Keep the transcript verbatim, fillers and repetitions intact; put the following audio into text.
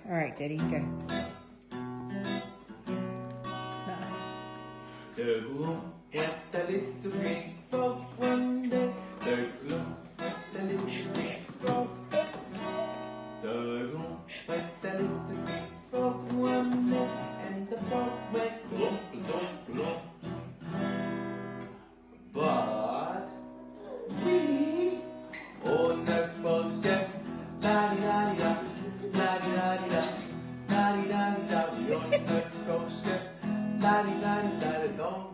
All right, Daddy, go. The gloom went a little green frog one day. The gloom went a little green frog. The gloom went a little green frog one day, and the frog went glump, glump, glump. But we all know frogs just la-di-da-di-da, la-di-da-di-da, la-di-da-di-da. We all know frogs just la-di-da-di-da. Don't